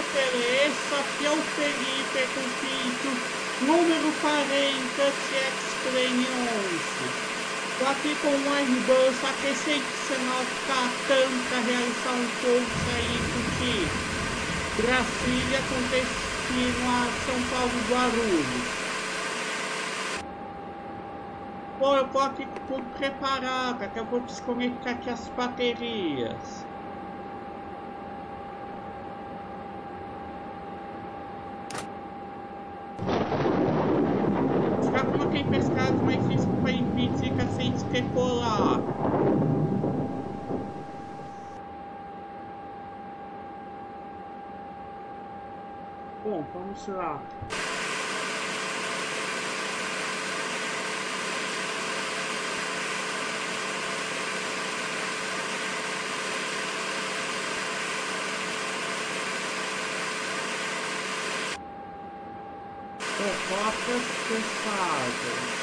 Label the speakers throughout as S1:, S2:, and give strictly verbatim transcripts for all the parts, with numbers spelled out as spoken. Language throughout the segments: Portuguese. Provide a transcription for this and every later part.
S1: Teresa, aqui é o Felipe com Pinto, número quarenta, T X onze. Estou aqui com o Airbus A T cento e dezenove Catam para realizar um pouso aí contigo. Brasília com destino a São Paulo Guarulhos. Pô, eu vou aqui com tudo preparado, que eu vou desconectar aqui as baterias. Já coloquei pescado, mas isso foi em fica sem especular. Bom, vamos lá. Propostas pensadas.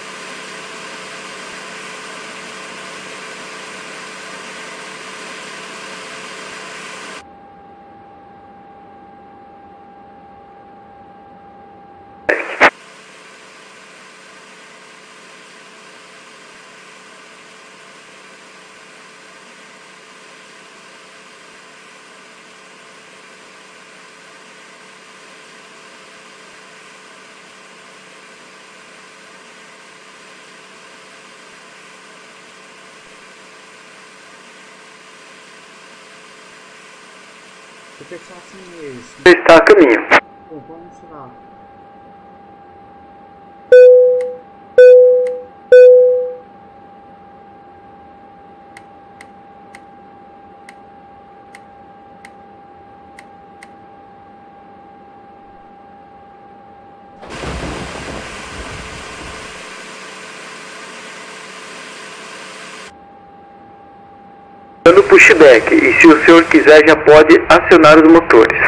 S1: Vou deixar assim mesmo.
S2: Está a caminho.
S1: Bom, vamos lá.
S2: No pushback, e se o senhor quiser já pode acionar os motores.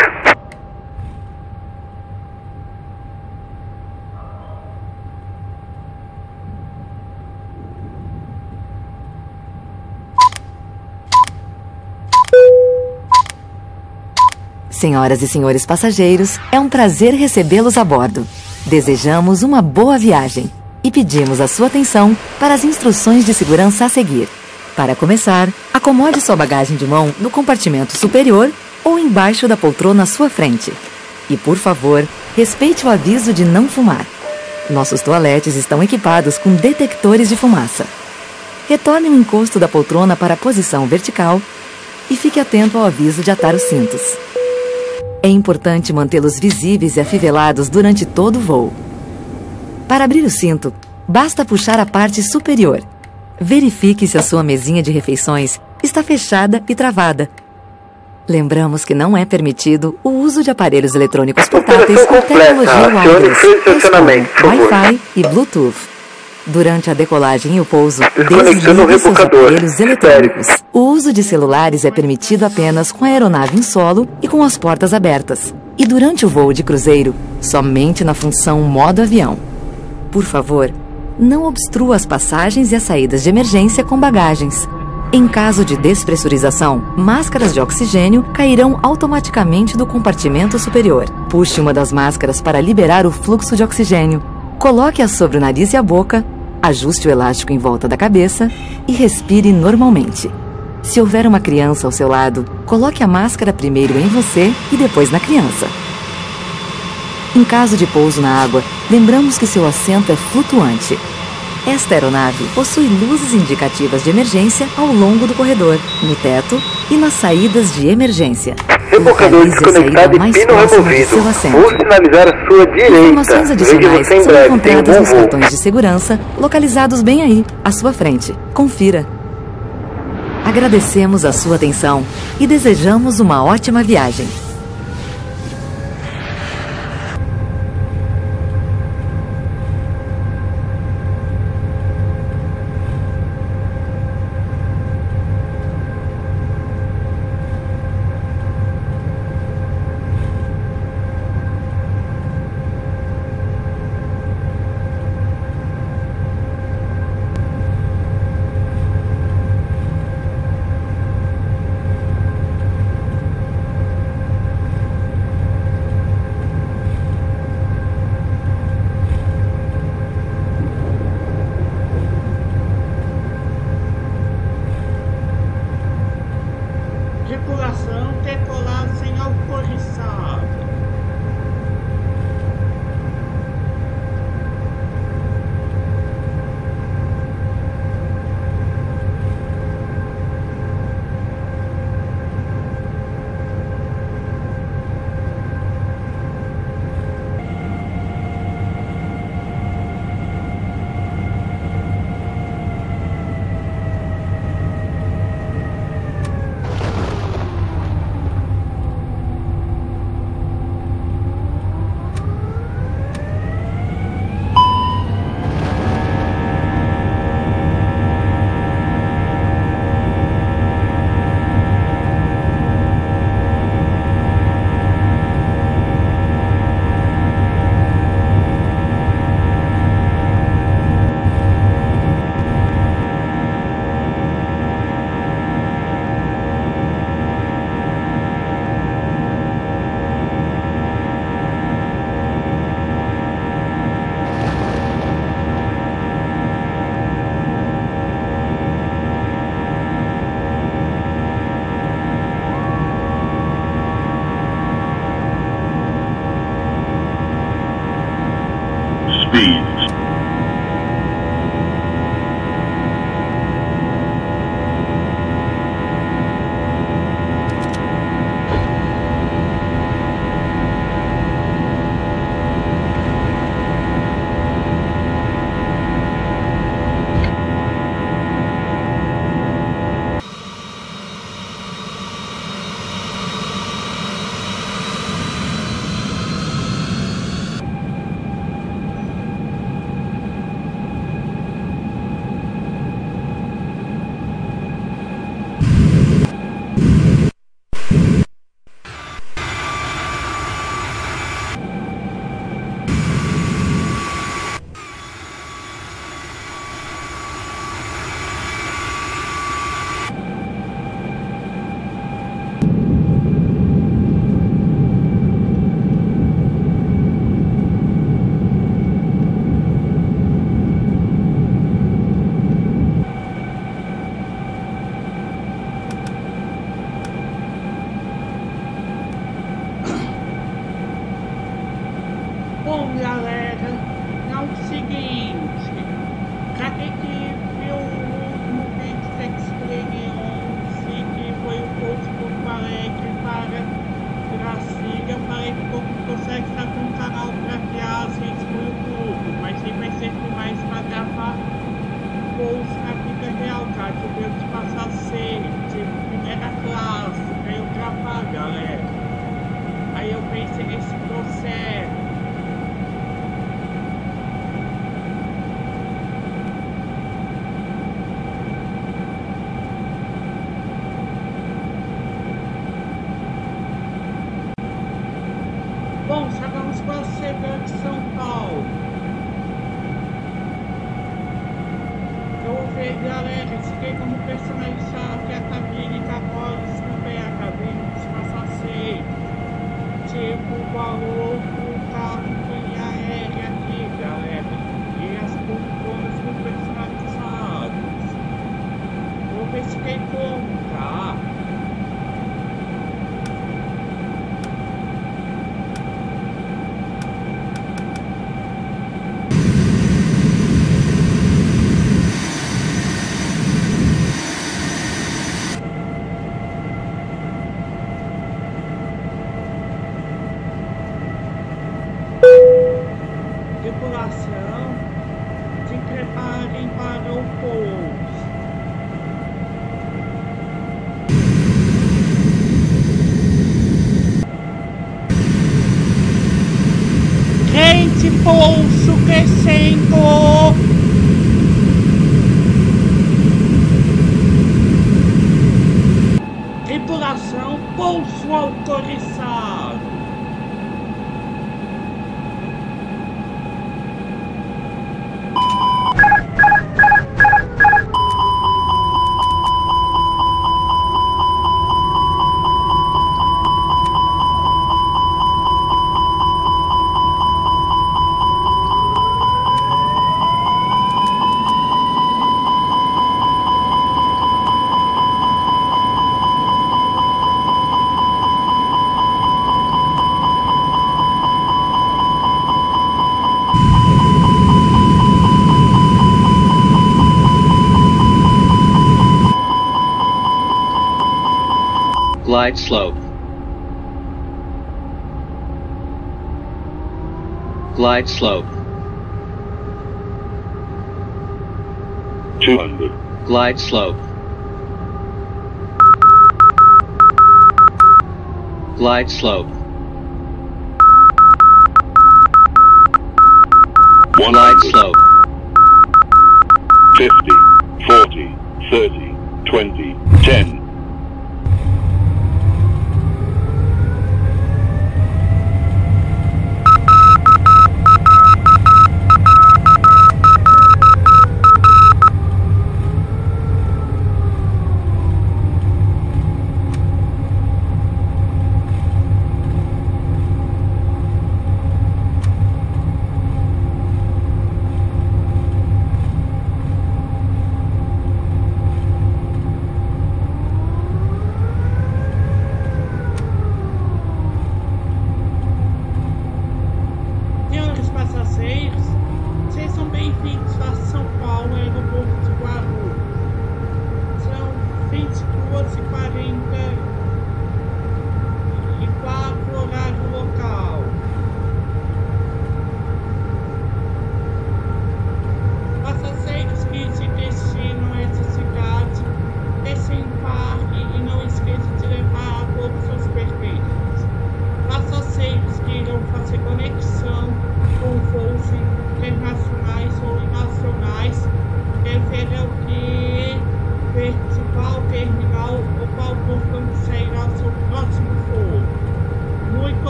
S3: Senhoras e senhores passageiros, é um prazer recebê-los a bordo. Desejamos uma boa viagem e pedimos a sua atenção para as instruções de segurança a seguir. Para começar, acomode sua bagagem de mão no compartimento superior ou embaixo da poltrona à sua frente. E, por favor, respeite o aviso de não fumar. Nossos toaletes estão equipados com detectores de fumaça. Retorne o encosto da poltrona para a posição vertical e fique atento ao aviso de atar os cintos. É importante mantê-los visíveis e afivelados durante todo o voo. Para abrir o cinto, basta puxar a parte superior. Verifique se a sua mesinha de refeições está fechada e travada. Lembramos que não é permitido o uso de aparelhos eletrônicos portáteis com tecnologia wireless, Wi-Fi e Bluetooth. Durante a decolagem e o pouso, desligue seus aparelhos eletrônicos. O uso de celulares é permitido apenas com a aeronave em solo e com as portas abertas. E durante o voo de cruzeiro, somente na função modo avião. Por favor, não obstrua as passagens e as saídas de emergência com bagagens. Em caso de despressurização, máscaras de oxigênio cairão automaticamente do compartimento superior. Puxe uma das máscaras para liberar o fluxo de oxigênio. Coloque-a sobre o nariz e a boca, ajuste o elástico em volta da cabeça e respire normalmente. Se houver uma criança ao seu lado, coloque a máscara primeiro em você e depois na criança. Em caso de pouso na água, lembramos que seu assento é flutuante. Esta aeronave possui luzes indicativas de emergência ao longo do corredor, no teto e nas saídas de emergência.
S2: Rebocador desconectado e pino removido. Vou sinalizar a sua direita.
S3: Informações adicionais
S2: Veja você em
S3: são
S2: breve.
S3: encontradas
S2: Tem um
S3: nos
S2: bom voo.
S3: cartões de segurança, localizados bem aí, à sua frente. Confira. Agradecemos a sua atenção e desejamos uma ótima viagem.
S4: speeds.
S1: Bom, galera, é o seguinte, pra quem que viu o último vídeo da Experience, que foi o post do Porto Alegre para Brasília, eu falei que o povo consegue estar com um canal para viagens no YouTube, mas aí vai ser mais para gravar voos na vida real, cara, que eu devo te passar ser de primeira classe, pra eu gravar, galera. Aí eu pensei nesse processo. Bom, chegamos para a Severa de São Paulo. Eu vou ver, galera, expliquei como personalizar aqui a cabine, capozes também, a cabine dos passageiros. Tipo, o valor do carro, companhia aérea aqui, galera. E as poltronas com personalizadas. Eu vou ver se tem como, tá? Tripulação, se preparem para o pouso. Quente pouso crescendo. Tripulação, pouso autorizado.
S5: Glide slope. Glide slope.
S4: two hundred.
S5: Glide slope. Glide slope. Glide slope.
S4: fifty, forty, thirty, twenty, ten.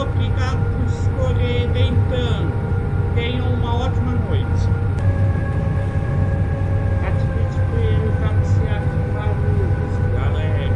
S1: obrigado por escolher Dentan. Tenham uma ótima noite. Ativite por ele para você ativar luzes, galera.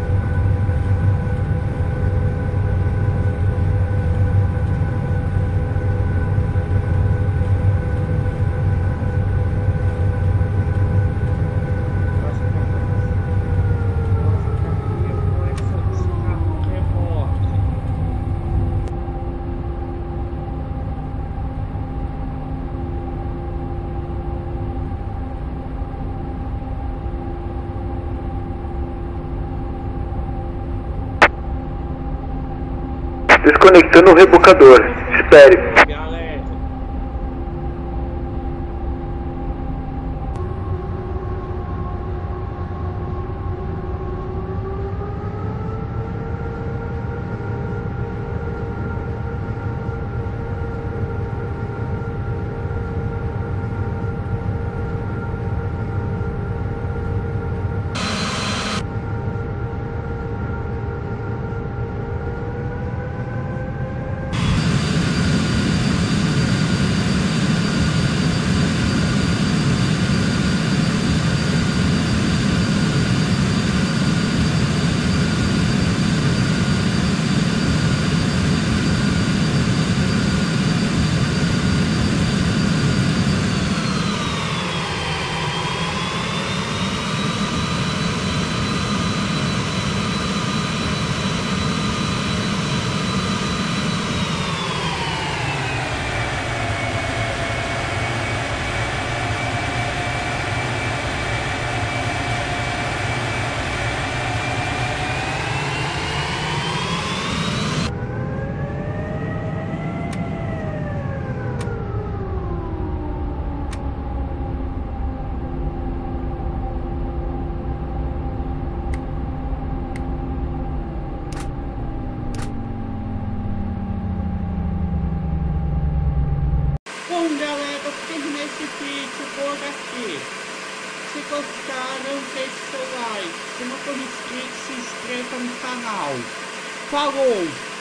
S2: Desconectando o rebocador. Espere.
S1: Galera. Bom, galera, eu terminei esse vídeo por aqui. Se gostaram, deixe seu like. Se não for inscrito, se inscreva no canal. Falou!